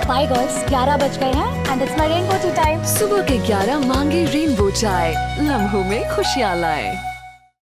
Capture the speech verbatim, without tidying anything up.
Bye girls, ग्यारह बज गए हैं and it's my rainbow tea time. सुबह के ग्यारह मांगे रेनबो चाय, लम्हों में खुशियाँ लाए।